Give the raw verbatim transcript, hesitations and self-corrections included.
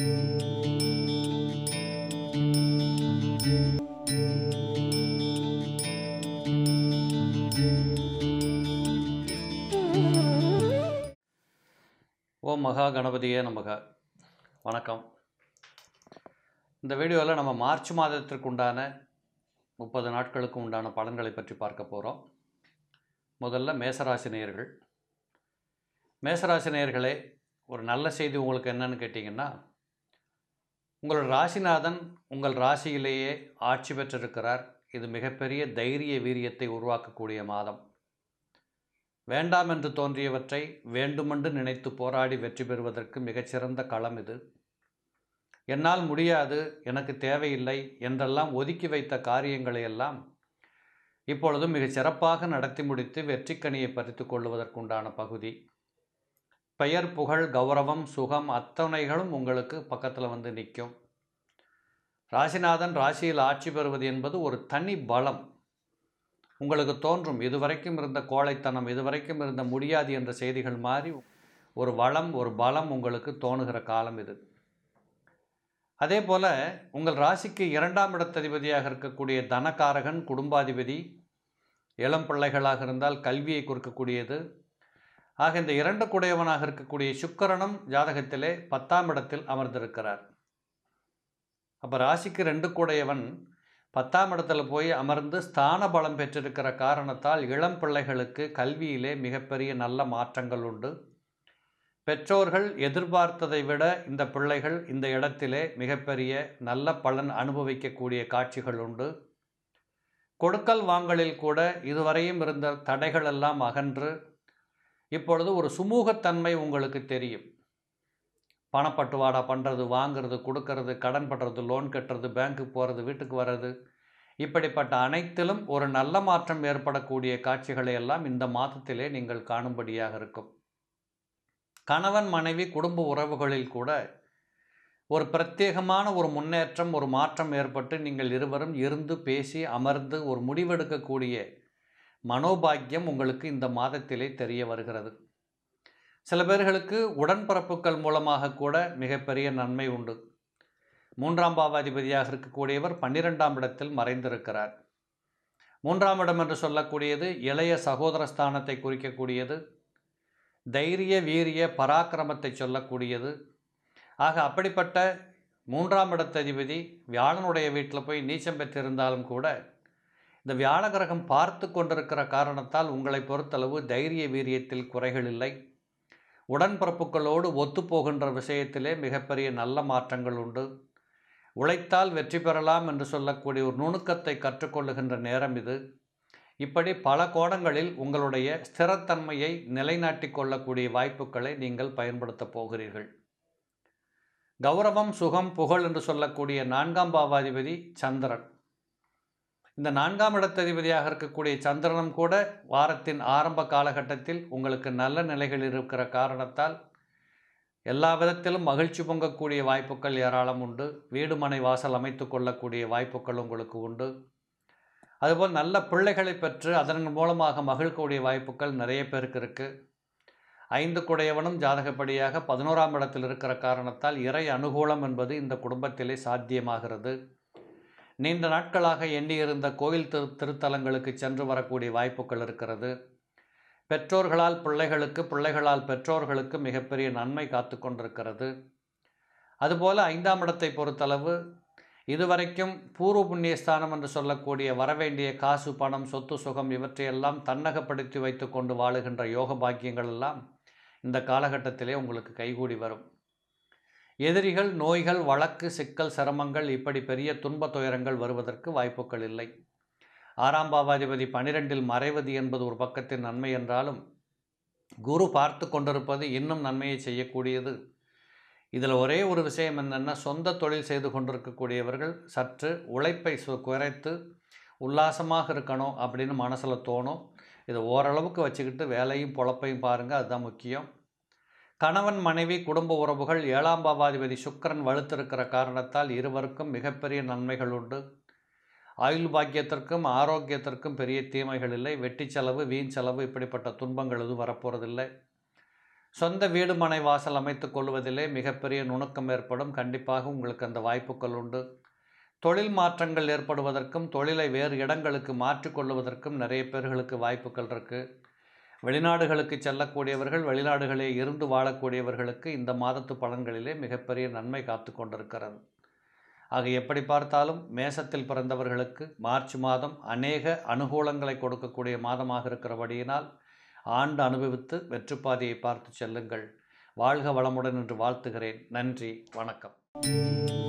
ஓம் மகா கணபதியே நமக. வணக்கம். இந்த வீடியோவில் நம்ம மார்ச் மாதத்திற்கு உண்டான முப்பது நாட்களுக்கு உண்டான பலன்களை பற்றி பார்க்க போகிறோம். முதல்ல மேசராசி நேயர்கள். மேசராசி நேயர்களே, ஒரு நல்ல செய்தி உங்களுக்கு என்னன்னு கேட்டிங்கன்னா, உங்கள் ராசிநாதன் உங்கள் ராசியிலேயே ஆட்சி பெற்றிருக்கிறார். இது மிகப்பெரிய தைரிய வீரியத்தை உருவாக்கக்கூடிய மாதம். வேண்டாம் என்று தோன்றியவற்றை வேண்டுமென்று நினைத்து போராடி வெற்றி பெறுவதற்கு மிகச்சிறந்த களம் இது. என்னால் முடியாது, எனக்கு தேவையில்லை என்றெல்லாம் ஒதுக்கி வைத்த காரியங்களை எல்லாம் இப்பொழுது மிகச் சிறப்பாக நடத்தி முடித்து வெற்றிக்கனியை பறித்து கொள்வதற்குண்டான பகுதி. பெயர், புகழ், கௌரவம், சுகம் அத்தனைகளும் உங்களுக்கு பக்கத்தில் வந்து நிற்கும். ராசிநாதன் ராசியில் ஆட்சி பெறுவது என்பது ஒரு தனி பலம். உங்களுக்கு தோன்றும் இதுவரைக்கும் இருந்த கோழைத்தனம், இதுவரைக்கும் இருந்த முடியாது என்ற செய்திகள் மாறி ஒரு வளம், ஒரு பலம் உங்களுக்கு தோணுகிற காலம் இது. அதே போல் உங்கள் ராசிக்கு இரண்டாம் இடத்ததிபதியாக இருக்கக்கூடிய தனகாரகன், குடும்பாதிபதி, இளம் பிள்ளைகளாக இருந்தால் கல்வியை கொடுக்கக்கூடியது. ஆக இந்த இரண்டு குடையவனாக இருக்கக்கூடிய சுக்கிரனும் ஜாதகத்திலே பத்தாம் இடத்தில் அமர்ந்திருக்கிறார். அப்போ ராசிக்கு ரெண்டு குடையவன் பத்தாம் இடத்துல போய் அமர்ந்து ஸ்தான பலம் பெற்றிருக்கிற காரணத்தால் இளம் பிள்ளைகளுக்கு கல்வியிலே மிகப்பெரிய நல்ல மாற்றங்கள் உண்டு. பெற்றோர்கள் எதிர்பார்த்ததை விட இந்த பிள்ளைகள் இந்த இடத்திலே மிகப்பெரிய நல்ல பலன் அனுபவிக்கக்கூடிய காட்சிகள் உண்டு. கொடுக்கல் வாங்கலில் கூட இதுவரையும் இருந்த தடைகள் எல்லாம் அகன்று இப்பொழுது ஒரு சுமூகத்தன்மை உங்களுக்கு தெரியும். பணப்பட்டுவாடா பண்ணுறது, வாங்கிறது, கொடுக்கறது, கடன் பண்ணுறது, லோன் கட்டுறது, பேங்க்குக்கு போகிறது, வீட்டுக்கு வர்றது, இப்படிப்பட்ட அனைத்திலும் ஒரு நல்ல மாற்றம் ஏற்படக்கூடிய காட்சிகளை எல்லாம் இந்த மாதத்திலே நீங்கள் காணும்படியாக இருக்கும். கணவன் மனைவி குடும்ப உறவுகளில் கூட ஒரு பிரத்யேகமான ஒரு முன்னேற்றம், ஒரு மாற்றம் ஏற்பட்டு நீங்கள் இருவரும் இருந்து பேசி அமர்ந்து ஒரு முடிவெடுக்கக்கூடிய மனோபாக்கியம் உங்களுக்கு இந்த மாதத்திலே தெரிய வருகிறது. சில பேர்களுக்கு உடன்பிறப்புகள் மூலமாக கூட மிகப்பெரிய நன்மை உண்டு. மூன்றாம் பாவாதிபதியாக இருக்கக்கூடியவர் பன்னிரெண்டாம் இடத்தில் மறைந்திருக்கிறார். மூன்றாம் இடம் என்று சொல்லக்கூடியது இளைய சகோதர ஸ்தானத்தை குறிக்கக்கூடியது, தைரிய வீரிய பராக்கிரமத்தை சொல்லக்கூடியது. ஆக அப்படிப்பட்ட மூன்றாம் இடத்ததிபதி வியாழனுடைய வீட்டில் போய் நீச்சம் பெற்றிருந்தாலும் கூட இந்த வியாழ கிரகம் பார்த்து கொண்டிருக்கிற காரணத்தால் உங்களை பொறுத்தளவு தைரிய வீரியத்தில் குறைகள் இல்லை. உடன்பிறப்புகளோடு ஒத்துப்போகின்ற விஷயத்திலே மிகப்பெரிய நல்ல மாற்றங்கள் உண்டு. உழைத்தால் வெற்றி பெறலாம் என்று சொல்லக்கூடிய ஒரு நுணுக்கத்தை கற்றுக்கொள்ளுகின்ற நேரம் இது. இப்படி பல கோணங்களில் உங்களுடைய ஸ்திரத்தன்மையை நிலைநாட்டி கொள்ளக்கூடிய வாய்ப்புகளை நீங்கள் பயன்படுத்தப் போகிறீர்கள். கௌரவம், சுகம், புகழ் என்று சொல்லக்கூடிய நான்காம் பாவாதிபதி சந்திரன். இந்த நான்காம் இடத்ததிபதியாக இருக்கக்கூடிய சந்திரனும் கூட வாரத்தின் ஆரம்ப காலகட்டத்தில் உங்களுக்கு நல்ல நிலைகள் இருக்கிற காரணத்தால் எல்லா விதத்திலும் மகிழ்ச்சி பொங்கக்கூடிய வாய்ப்புகள் ஏராளம் உண்டு. வீடு மனை வாசல் அமைத்து கொள்ளக்கூடிய வாய்ப்புகள் உங்களுக்கு உண்டு. அதுபோல் நல்ல பிள்ளைகளை பெற்று அதன் மூலமாக மகிழ்க்கூடிய வாய்ப்புகள் நிறைய பேருக்கு இருக்குது. ஐந்து குடையவனும் ஜாதகப்படியாக பதினோராம் இடத்தில் இருக்கிற காரணத்தால் இறை அனுகூலம் என்பது இந்த குடும்பத்திலே சாத்தியமாகிறது. நீண்ட நாட்களாக எண்ணியிருந்த கோயில் திரு திருத்தலங்களுக்கு சென்று வரக்கூடிய வாய்ப்புகள் இருக்கிறது. பெற்றோர்களால் பிள்ளைகளுக்கு, பிள்ளைகளால் பெற்றோர்களுக்கு மிகப்பெரிய நன்மை காத்து கொண்டிருக்கிறது. அதுபோல் ஐந்தாம் இடத்தை பொறுத்தளவு இதுவரைக்கும் பூர்வ புண்ணியஸ்தானம் என்று சொல்லக்கூடிய வரவேண்டிய காசு, பணம், சொத்து, சுகம் இவற்றையெல்லாம் தன்னகப்படுத்தி வைத்து கொண்டு வாழுகின்ற யோக பாக்கியங்கள் எல்லாம் இந்த காலகட்டத்திலே உங்களுக்கு கைகூடி வரும். எதிரிகள், நோய்கள், வழக்கு, சிக்கல், சிரமங்கள் இப்படி பெரிய துன்ப துயரங்கள் வருவதற்கு வாய்ப்புகள் இல்லை. ஆறாம் பாவாதிபதி பனிரெண்டில் மறைவது என்பது ஒரு பக்கத்தின் நன்மை என்றாலும் குரு பார்த்து கொண்டிருப்பது இன்னும் நன்மையை செய்யக்கூடியது. இதில் ஒரே ஒரு விஷயம் என்னென்னா, சொந்த தொழில் செய்து கொண்டிருக்கக்கூடியவர்கள் சற்று உழைப்பை குறைத்து உல்லாசமாக இருக்கணும் அப்படின்னு மனசில் தோணும். இதை ஓரளவுக்கு வச்சுக்கிட்டு வேலையும் பொழப்பையும் பாருங்கள், அதுதான் முக்கியம். கணவன் மனைவி குடும்ப உறவுகள் ஏழாம் பாவாதிபதி சுக்கிரன் வலுத்திருக்கிற காரணத்தால் இருவருக்கும் மிகப்பெரிய நன்மைகள் உண்டு. ஆயுள் பாக்கியத்திற்கும் ஆரோக்கியத்திற்கும் பெரிய தீமைகள் இல்லை. வெட்டி செலவு, வீண் செலவு இப்படிப்பட்ட துன்பங்கள் எதுவும் வரப்போறதில்லை. சொந்த வீடு மனை வாசல் அமைத்துக் கொள்வதிலே மிகப்பெரிய நுணுக்கம் ஏற்படும். கண்டிப்பாக உங்களுக்கு அந்த வாய்ப்புகள் உண்டு. தொழில் மாற்றங்கள் ஏற்படுவதற்கும் தொழிலை வேறு இடங்களுக்கு மாற்றிக்கொள்வதற்கும் நிறைய பேர்களுக்கு வாய்ப்புகள் இருக்குது. வெளிநாடுகளுக்கு செல்லக்கூடியவர்கள், வெளிநாடுகளே இருந்து வாழக்கூடியவர்களுக்கு இந்த மாதத்து பலன்களிலே மிகப்பெரிய நன்மை காத்து கொண்டிருக்கிறது. ஆக எப்படி பார்த்தாலும் மேசத்தில் பிறந்தவர்களுக்கு மார்ச் மாதம் அநேக அனுகூலங்களை கொடுக்கக்கூடிய மாதமாக இருக்கிறபடியினால் ஆண்டு அனுபவித்து வெற்றுப்பாதையை பார்த்து செல்லுங்கள். வாழ்க வளமுடன் என்று வாழ்த்துகிறேன். நன்றி, வணக்கம்.